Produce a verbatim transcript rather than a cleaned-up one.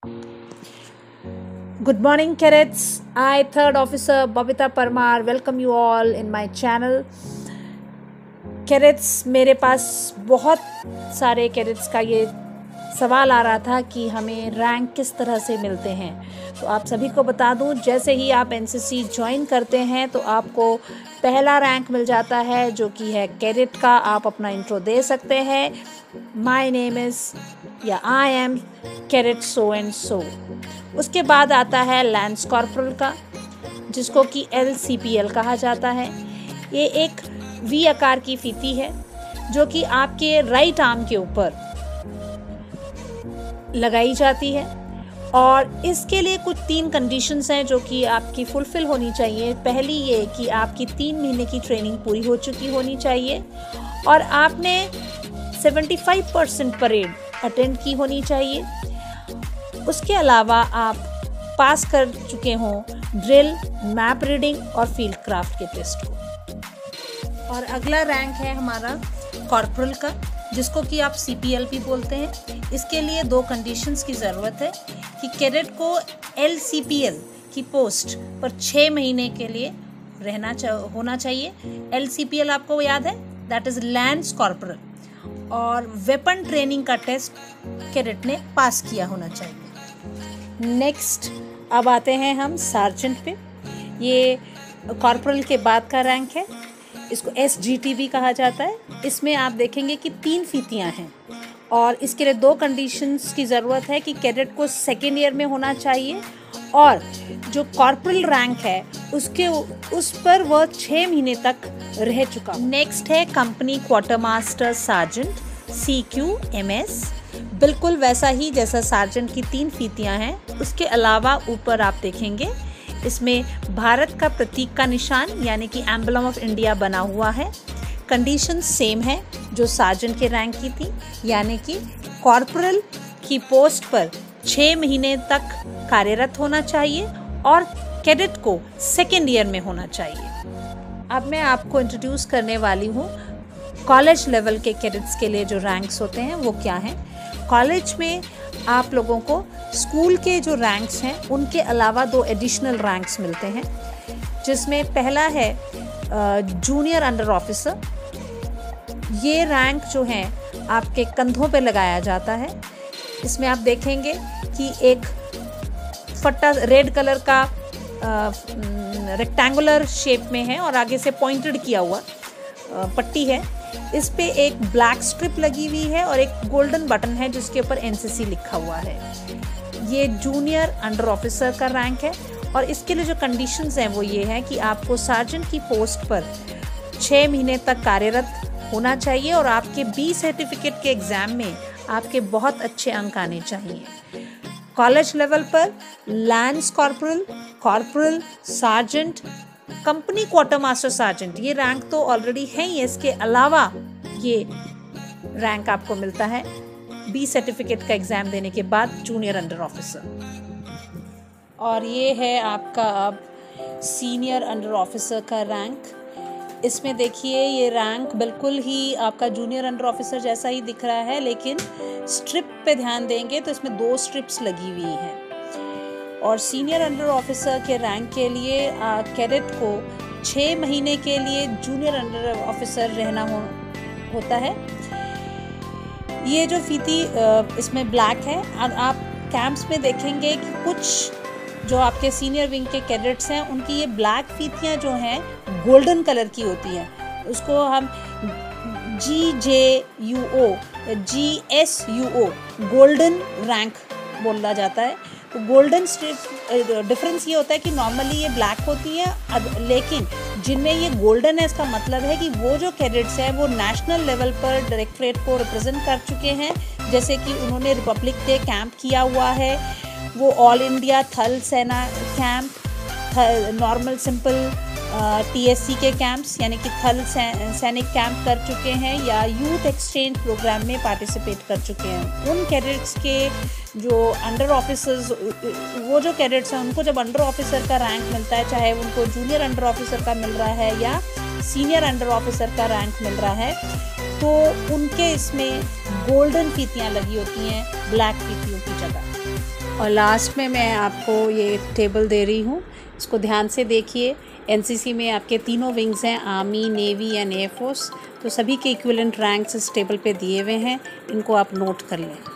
Good morning, cadets. I, Third Officer Babita Parmar, welcome you all in my channel. Cadets, मेरे पास बहुत सारे cadets का ये सवाल आ रहा था कि हमें रैंक किस तरह से मिलते हैं। तो आप सभी को बता दूं, जैसे ही आप एन सी सी ज्वाइन करते हैं तो आपको पहला रैंक मिल जाता है, जो कि है कैडेट का। आप अपना इंट्रो दे सकते हैं, माय नेम इज़ या I am cadet so and so. उसके बाद आता है लैंस कॉर्पोरल का, जिसको कि एल सी पी एल कहा जाता है। ये एक वी आकार की फीती है जो कि आपके राइट आर्म के ऊपर लगाई जाती है, और इसके लिए कुछ तीन कंडीशंस हैं जो कि आपकी फुलफ़िल होनी चाहिए। पहली ये कि आपकी तीन महीने की ट्रेनिंग पूरी हो चुकी होनी चाहिए और आपने पचहत्तर परसेंट परेड अटेंड की होनी चाहिए। उसके अलावा आप पास कर चुके हों ड्रिल, मैप रीडिंग और फील्ड क्राफ्ट के टेस्ट को। और अगला रैंक है हमारा कॉर्पोरल का, जिसको कि आप सी पी एल भी बोलते हैं। इसके लिए दो कंडीशंस की ज़रूरत है कि कैडेट को एल सी पी एल की पोस्ट पर छः महीने के लिए रहना चा, होना चाहिए। एल सी पी एल आपको याद है, दैट इज़ लैंस कॉर्पोरल। और वेपन ट्रेनिंग का टेस्ट कैडेट ने पास किया होना चाहिए। नेक्स्ट अब आते हैं हम सार्जेंट पे। ये कॉर्पोरल के बाद का रैंक है, इसको एस जी टी भी कहा जाता है। इसमें आप देखेंगे कि तीन फीतियाँ हैं और इसके लिए दो कंडीशंस की ज़रूरत है कि कैडेट को सेकेंड ईयर में होना चाहिए और जो कॉर्पोरल रैंक है उसके उस पर वह छः महीने तक रह चुका। नेक्स्ट है company quartermaster sergeant, C Q M S. बिल्कुल वैसा ही जैसा सार्जेंट की तीन फीतियाँ हैं। उसके अलावा ऊपर आप देखेंगे इसमें भारत का प्रतीक का निशान यानी कि एम्बलम ऑफ इंडिया बना हुआ है। कंडीशन सेम है जो सार्जेंट के रैंक की थी, यानी कि कॉर्पोरल की पोस्ट पर छः महीने तक कार्यरत होना चाहिए और कैडेट को सेकेंड ईयर में होना चाहिए। अब मैं आपको इंट्रोड्यूस करने वाली हूँ कॉलेज लेवल के कैडेट्स के लिए जो रैंक्स होते हैं वो क्या हैं। कॉलेज में आप लोगों को स्कूल के जो रैंक्स हैं उनके अलावा दो एडिशनल रैंक्स मिलते हैं, जिसमें पहला है जूनियर अंडर ऑफिसर। ये रैंक जो है आपके कंधों पे लगाया जाता है। इसमें आप देखेंगे कि एक फट्टा रेड कलर का रेक्टेंगुलर शेप में है और आगे से पॉइंटेड किया हुआ आ, पट्टी है। इस पे एक ब्लैक स्ट्रिप लगी हुई है और एक गोल्डन बटन है जिसके ऊपर एन सी सी लिखा हुआ है। ये जूनियर अंडर ऑफिसर का रैंक है और इसके लिए जो कंडीशंस हैं वो ये है कि आपको सार्जेंट की पोस्ट पर छः महीने तक कार्यरत होना चाहिए और आपके बी सर्टिफिकेट के एग्ज़ाम में आपके बहुत अच्छे अंक आने चाहिए। कॉलेज लेवल पर lance corporal, corporal, sergeant, company quartermaster sergeant, ये रैंक तो ऑलरेडी है ही। इसके अलावा ये रैंक आपको मिलता है बी सर्टिफिकेट का एग्ज़ाम देने के बाद जूनियर अंडर ऑफिसर। और ये है आपका अब सीनियर अंडर ऑफिसर का रैंक। इसमें देखिए ये रैंक बिल्कुल ही आपका जूनियर अंडर ऑफिसर जैसा ही दिख रहा है, लेकिन स्ट्रिप पे ध्यान देंगे तो इसमें दो स्ट्रिप्स लगी हुई हैं। और सीनियर अंडर ऑफिसर के रैंक के लिए कैडेट को छः महीने के लिए जूनियर अंडर ऑफिसर रहना हो, होता है। ये जो फीती इसमें ब्लैक है। आप कैंप्स में देखेंगे कि कुछ जो आपके सीनियर विंग के कैडेट्स हैं उनकी ये ब्लैक फीतियाँ जो हैं गोल्डन कलर की होती हैं। उसको हम G J U O G S U O golden rank बोला जाता है। तो गोल्डन स्ट्रिप डिफरेंस ये होता है कि नॉर्मली ये ब्लैक होती है, लेकिन जिनमें ये गोल्डन है इसका मतलब है कि वो जो कैडेट्स हैं वो नेशनल लेवल पर डायरेक्टरेट को रिप्रेजेंट कर चुके हैं। जैसे कि उन्होंने रिपब्लिक डे कैंप किया हुआ है, वो ऑल इंडिया थल सेना camp, normal simple T S C के कैंप्स यानी कि थल सैनिक कैंप कर चुके हैं, या यूथ एक्सचेंज प्रोग्राम में पार्टिसिपेट कर चुके हैं। उन कैडेट्स के जो अंडर ऑफिसर्स, वो जो कैडेट्स हैं उनको जब अंडर ऑफिसर का रैंक मिलता है, चाहे उनको जूनियर अंडर ऑफिसर का मिल रहा है या सीनियर अंडर ऑफिसर का रैंक मिल रहा है, तो उनके इसमें गोल्डन फीतियाँ लगी होती हैं ब्लैक फीतियों की जगह। और लास्ट में मैं आपको ये टेबल दे रही हूँ, इसको ध्यान से देखिए। एनसीसी में आपके तीनों विंग्स हैं, आर्मी, नेवी एंड एयरफोर्स, तो सभी के इक्विवेलेंट रैंक्स इस टेबल पे दिए हुए हैं, इनको आप नोट कर लें।